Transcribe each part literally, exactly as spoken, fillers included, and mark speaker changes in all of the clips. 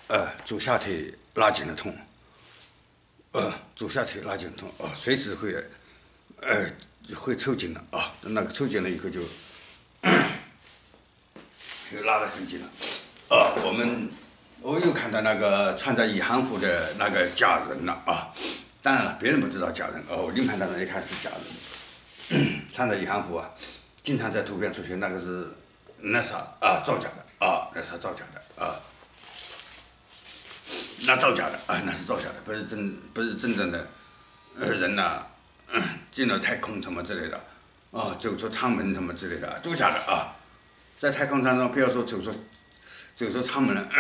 Speaker 1: 呃，左下腿拉紧了痛，呃，左下腿拉紧痛啊、随时会，呃，会抽筋了啊，那个抽筋了以后就，就拉得很紧了，啊，我们我又看到那个穿着野汉服的那个假人了啊，当然了，别人不知道假人哦，临盘当中一看是假人，穿着野汉服啊，经常在图片出现，那个是那啥啊，造假的啊，那是造假的啊。那造假的啊，那是造假的，不是真不是真正的，呃人呐、嗯，进了太空什么之类的，啊，走出舱门什么之类的，都假的啊。在太空当中，不要说走出走出舱门了，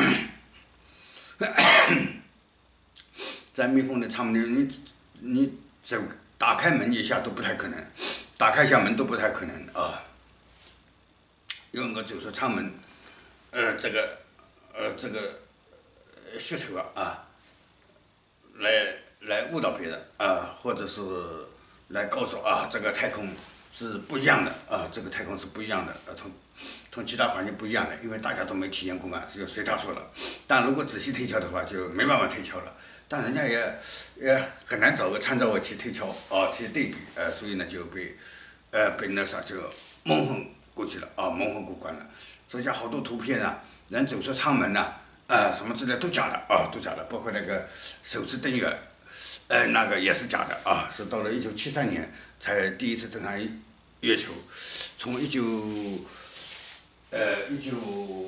Speaker 1: 在密封的舱门里，你你走打开门一下都不太可能，打开一下门都不太可能啊。用个走出舱门，呃，这个呃这个。噱头啊啊，来来误导别人啊，或者是来告诉啊，这个太空是不一样的啊，这个太空是不一样的，呃，同同其他环境不一样的，因为大家都没体验过嘛，就随他说了。但如果仔细推敲的话，就没办法推敲了。但人家也也很难找个参照物去推敲啊，去对比，呃，所以呢就被呃被那啥就蒙混过去了啊，蒙混过关了。所以像好多图片啊，人走出舱门呐、啊。啊、呃，什么之类都假的啊，都假的，包括那个首次登月，呃，那个也是假的啊，是到了一九七三年才第一次登上月球，从一九呃一九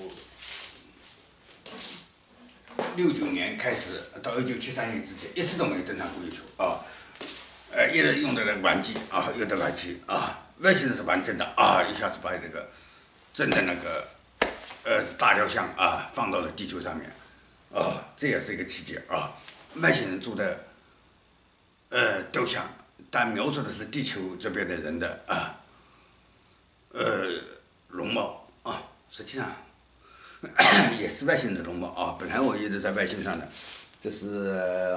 Speaker 1: 六九年开始到一九七三年之间，一次都没有登上过月球啊，呃，一直用的那个玩具啊，用的玩具啊，外星人是玩真的啊，一下子把那个真的那个。呃，大雕像啊，放到了地球上面，啊，这也是一个奇迹啊！外星人做的呃雕像，但描述的是地球这边的人的啊，呃容貌啊，实际上也是外星人的容貌啊。本来我一直在外星上的，这是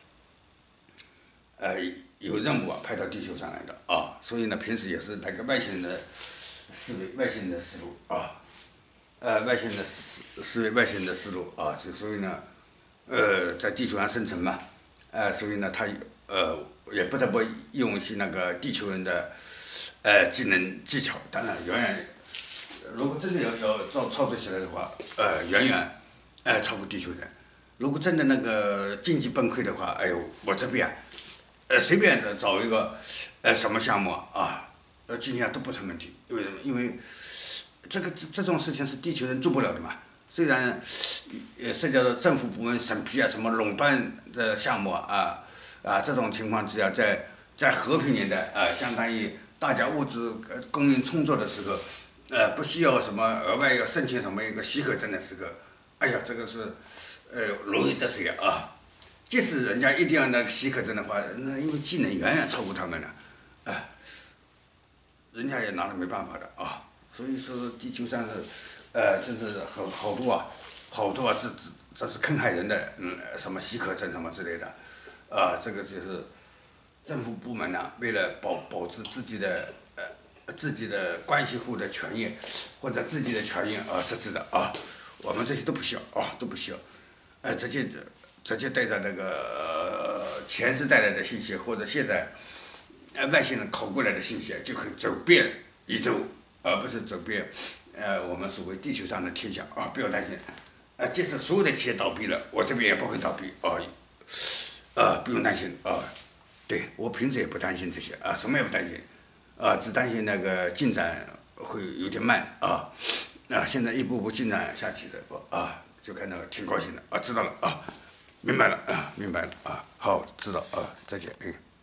Speaker 1: 呃有任务啊派到地球上来的啊，所以呢，平时也是那个外星人的思维、外星人的思路啊。呃，外星人的思思维，外星人的思路啊，就所以呢，呃，在地球上生存嘛，呃，所以呢，他呃也不得不用一些那个地球人的呃技能技巧，当然远远，如果真的要要操操作起来的话，呃，远远呃超过地球人。如果真的那个经济崩溃的话，哎呦，我这边呃随便的找一个呃什么项目啊，呃经济上都不成问题，为什么？因为这个这这种事情是地球人做不了的嘛。虽然也涉及到政府部门审批啊，什么垄断的项目啊啊这种情况之下，在在和平年代啊，相当于大家物资供应充足的时候，呃，不需要什么额外要申请什么一个许可证的时候，哎呀，这个是呃容易得罪啊。即使人家一定要那个许可证的话，那因为技能远远超过他们了，啊，人家也拿了没办法的啊。所以说地球上是，呃，真是好好多啊，好多啊，这这这是坑害人的，嗯，什么许可证什么之类的，啊，这个就是政府部门呢、啊，为了保保持自己的呃自己的关系户的权益或者自己的权益而设置的啊，我们这些都不需要啊，都不需要，呃，直接直接带着那个、呃、前世带来的信息或者现在呃外星人拷过来的信息，就可以走遍宇宙。而不是走遍，呃，我们所谓地球上的天下啊，不要担心，啊，即使所有的企业倒闭了，我这边也不会倒闭啊，啊，不用担心啊，对我平时也不担心这些啊，什么也不担心，啊，只担心那个进展会有点慢啊，啊，现在一步步进展下去的啊，就看到挺高兴的啊，知道了啊，明白了啊，明白了啊，好，知道啊，再见，嗯。